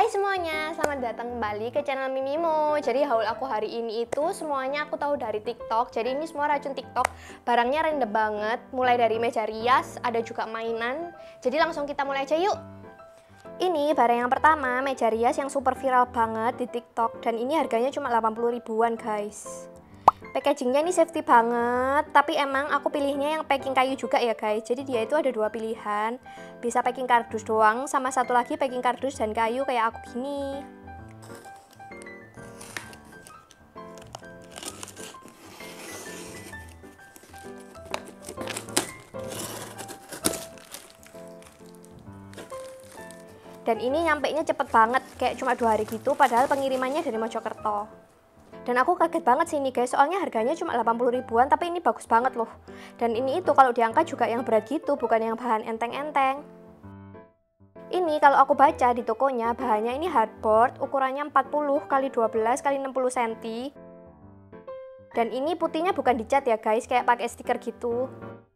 Hai semuanya, selamat datang kembali ke channel Mimimo. Jadi haul aku hari ini itu semuanya aku tahu dari TikTok. Jadi ini semua racun TikTok. Barangnya random banget, mulai dari meja rias, ada juga mainan. Jadi langsung kita mulai aja yuk. Ini barang yang pertama, meja rias yang super viral banget di TikTok. Dan ini harganya cuma 80 ribuan guys. Packagingnya ini safety banget, tapi emang aku pilihnya yang packing kayu juga ya guys. Jadi dia itu ada dua pilihan, bisa packing kardus doang, sama satu lagi packing kardus dan kayu kayak aku gini. Dan ini nyampainya cepet banget, kayak cuma 2 hari gitu, padahal pengirimannya dari Mojokerto. Dan aku kaget banget sih ini guys, soalnya harganya cuma 80 ribuan, tapi ini bagus banget loh. Dan ini itu kalau diangkat juga yang berat gitu, bukan yang bahan enteng-enteng. Ini kalau aku baca di tokonya, bahannya ini hardboard, ukurannya 40 x 12 x 60 cm. Dan ini putihnya bukan dicat ya guys, kayak pakai stiker gitu.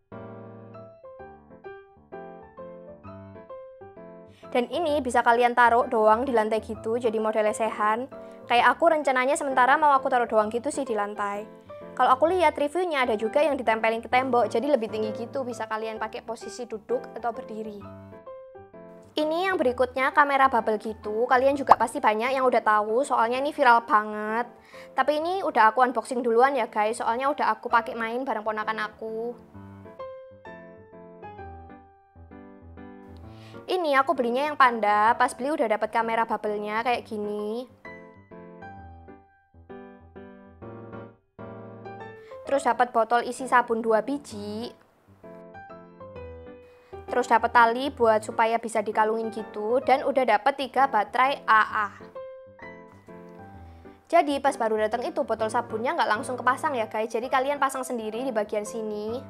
Dan ini bisa kalian taruh doang di lantai gitu, jadi model lesehan. Kayak aku rencananya sementara mau aku taruh doang gitu sih di lantai. Kalau aku lihat reviewnya ada juga yang ditempelin ke tembok, jadi lebih tinggi gitu, bisa kalian pakai posisi duduk atau berdiri. Ini yang berikutnya kamera bubble gitu, kalian juga pasti banyak yang udah tahu, soalnya ini viral banget. Tapi ini udah aku unboxing duluan ya guys, soalnya udah aku pakai main bareng ponakan aku. Ini aku belinya yang panda, pas beli udah dapat kamera bubble-nya kayak gini. Terus dapat botol isi sabun 2 biji. Terus dapat tali buat supaya bisa dikalungin gitu, dan udah dapat 3 baterai AA. Jadi pas baru datang itu botol sabunnya nggak langsung kepasang ya guys, jadi kalian pasang sendiri di bagian sini.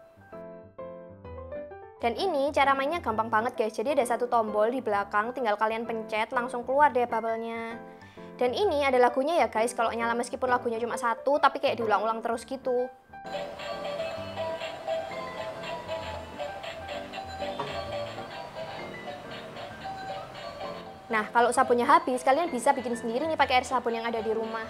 Dan ini cara mainnya gampang banget guys, jadi ada satu tombol di belakang, tinggal kalian pencet langsung keluar deh bubble-nya. Dan ini ada lagunya ya guys, kalau nyala meskipun lagunya cuma satu, tapi kayak diulang-ulang terus gitu. Nah, kalau sabunnya habis, kalian bisa bikin sendiri nih pakai air sabun yang ada di rumah.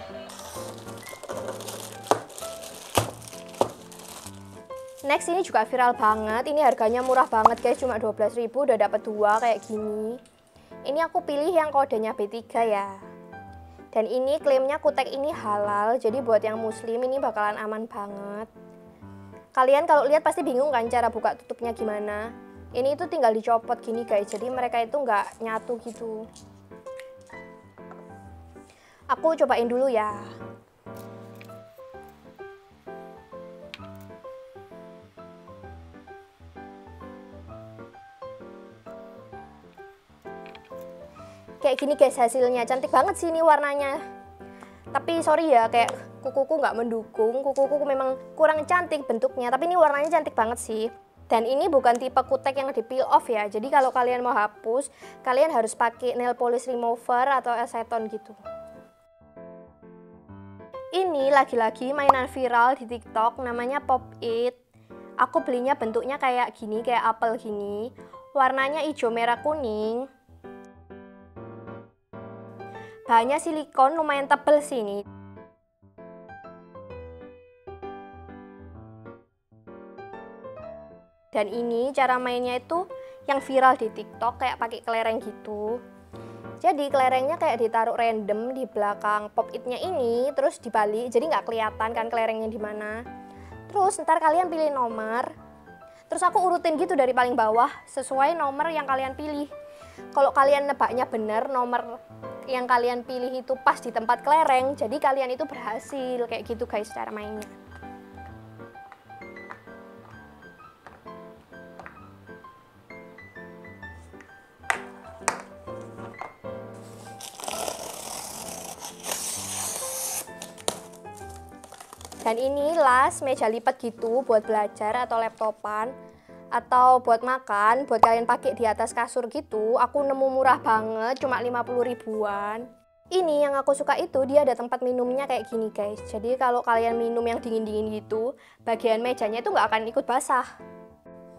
Next, ini juga viral banget. Ini harganya murah banget guys, cuma 12.000 udah dapat 2 kayak gini. Ini aku pilih yang kodenya B3 ya. Dan ini klaimnya kutek ini halal, jadi buat yang muslim ini bakalan aman banget. Kalian kalau lihat pasti bingung kan cara buka tutupnya gimana. Ini itu tinggal dicopot gini guys, jadi mereka itu nggak nyatu gitu. Aku cobain dulu ya. Kayak gini guys hasilnya, cantik banget sih ini warnanya. Tapi sorry ya, kayak kukuku nggak mendukung, kukuku memang kurang cantik bentuknya, tapi ini warnanya cantik banget sih. Dan ini bukan tipe kutek yang di peel off ya, jadi kalau kalian mau hapus, kalian harus pakai nail polish remover atau aceton gitu. Ini lagi-lagi mainan viral di TikTok, namanya Pop It. Aku belinya bentuknya kayak gini, kayak apel gini. Warnanya hijau merah kuning. Bahannya silikon, lumayan tebel sih ini. Dan ini cara mainnya itu yang viral di TikTok, kayak pakai kelereng gitu. Jadi kelerengnya kayak ditaruh random di belakang pop it-nya ini, terus dibalik, jadi nggak kelihatan kan kelerengnya di mana. Terus ntar kalian pilih nomor. Terus aku urutin gitu dari paling bawah sesuai nomor yang kalian pilih. Kalau kalian nebaknya bener, nomor yang kalian pilih itu pas di tempat kelereng, jadi kalian itu berhasil. Kayak gitu guys cara mainnya. Dan ini las meja lipat gitu buat belajar atau laptopan, atau buat makan, buat kalian pakai di atas kasur gitu. Aku nemu murah banget, cuma 50 ribuan. Ini yang aku suka itu dia ada tempat minumnya kayak gini guys. Jadi kalau kalian minum yang dingin-dingin gitu, bagian mejanya itu nggak akan ikut basah.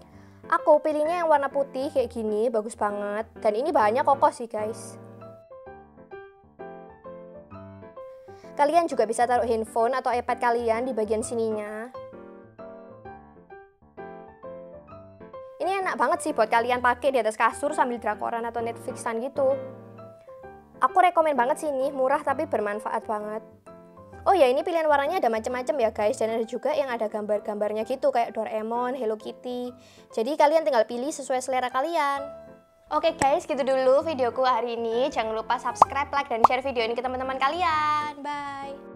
Aku pilihnya yang warna putih kayak gini, bagus banget. Dan ini bahannya kokoh sih guys. Kalian juga bisa taruh handphone atau iPad kalian di bagian sininya. Ini enak banget sih buat kalian pakai di atas kasur sambil drakoran atau Netflixan gitu. Aku rekomen banget sih ini, murah tapi bermanfaat banget. Oh ya, ini pilihan warnanya ada macam-macam ya guys, dan ada juga yang ada gambar-gambarnya gitu kayak Doraemon, Hello Kitty. Jadi kalian tinggal pilih sesuai selera kalian. Oke guys, gitu dulu videoku hari ini. Jangan lupa subscribe, like, dan share video ini ke teman-teman kalian. Bye!